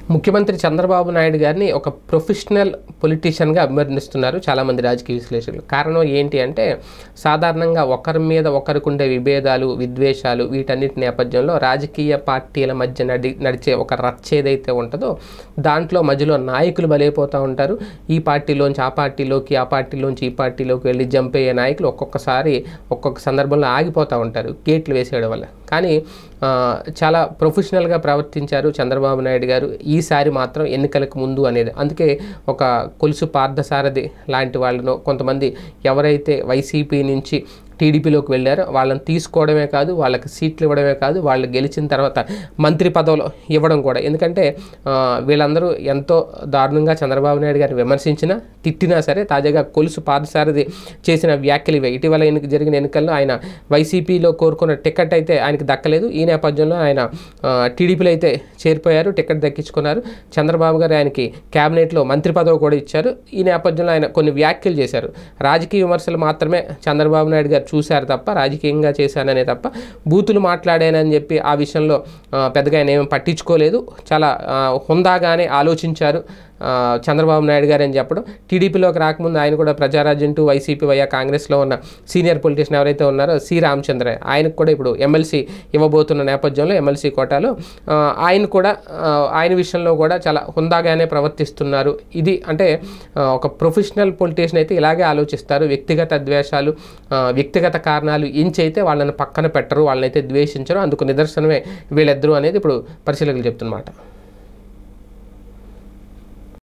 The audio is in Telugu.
ముఖ్యమంత్రి చంద్రబాబు నాయుడు గారిని ఒక ప్రొఫెషనల్ పొలిటీషియన్గా అభివర్ణిస్తున్నారు చాలామంది రాజకీయ విశ్లేషకులు. కారణం ఏంటి అంటే, సాధారణంగా ఒకరి మీద ఒకరికుండే విభేదాలు, విద్వేషాలు వీటన్నిటి నేపథ్యంలో రాజకీయ పార్టీల మధ్య నడిచే ఒక రచ్చ ఏదైతే ఉంటుందో దాంట్లో మధ్యలో నాయకులు బలైపోతూ ఉంటారు. ఈ పార్టీలోంచి ఆ పార్టీలోకి, ఆ పార్టీలోంచి ఈ పార్టీలోకి వెళ్ళి జంప్ అయ్యే నాయకులు ఒక్కొక్క సందర్భంలో ఆగిపోతూ ఉంటారు గేట్లు వేసేయడం వల్ల. కానీ చాలా ప్రొఫెషనల్గా ప్రవర్తించారు చంద్రబాబు నాయుడు గారు ఈసారి మాత్రం ఎన్నికలకు ముందు అనేది. అందుకే ఒక కొలుసు పార్థసారథి లాంటి వాళ్ళను కొంతమంది ఎవరైతే వైసీపీ నుంచి టీడీపీలోకి వెళ్ళారో వాళ్ళని తీసుకోవడమే కాదు, వాళ్ళకి సీట్లు ఇవ్వడమే కాదు, వాళ్ళు గెలిచిన తర్వాత మంత్రి పదవులు ఇవ్వడం కూడా. ఎందుకంటే వీళ్ళందరూ ఎంతో దారుణంగా చంద్రబాబు నాయుడు గారిని విమర్శించినా తిట్టినా సరే తాజాగా కొలుసు పార్థసారథి చేసిన వ్యాఖ్యలు ఇవే. ఇటీవల జరిగిన ఎన్నికల్లో ఆయన వైసీపీలో కోరుకున్న టికెట్ అయితే ఆయనకి దక్కలేదు. ఈ నేపథ్యంలో ఆయన టీడీపీలో అయితే చేరిపోయారు, టికెట్ దక్కించుకున్నారు. చంద్రబాబు గారు ఆయనకి క్యాబినెట్లో మంత్రి పదవి కూడా ఇచ్చారు. ఈ నేపథ్యంలో ఆయన కొన్ని వ్యాఖ్యలు చేశారు. రాజకీయ విమర్శలు మాత్రమే చంద్రబాబు నాయుడు గారు చూశారు తప్ప, రాజకీయంగా చేశాననే తప్ప బూతులు మాట్లాడానని చెప్పి ఆ విషయంలో పెద్దగా ఆయన ఏమీ పట్టించుకోలేదు. చాలా హుందాగానే ఆలోచించారు చంద్రబాబు నాయుడు గారు అని చెప్పడం. టీడీపీలోకి రాకముందు ఆయన కూడా ప్రజారాజ్యం టూ వైసీపీ వయా కాంగ్రెస్లో ఉన్న సీనియర్ పొలిటీషియన్ ఎవరైతే ఉన్నారో సి రామచంద్ర, ఆయనకు కూడా ఇప్పుడు ఎమ్మెల్సీ ఇవ్వబోతున్న నేపథ్యంలో ఎమ్మెల్సీ కోటాలో ఆయన విషయంలో కూడా చాలా హుందాగానే ప్రవర్తిస్తున్నారు. ఇది అంటే ఒక ప్రొఫెషనల్ పొలిటీషియన్ అయితే ఇలాగే ఆలోచిస్తారు. వ్యక్తిగత ద్వేషాలు, వ్యక్తిగత కారణాలు ఎంచైతే వాళ్ళని పక్కన పెట్టరు, వాళ్ళనైతే ద్వేషించరు. అందుకు నిదర్శనమే వీళ్ళిద్దరూ అనేది ఇప్పుడు పరిశీలకులు చెప్తున్నమాట.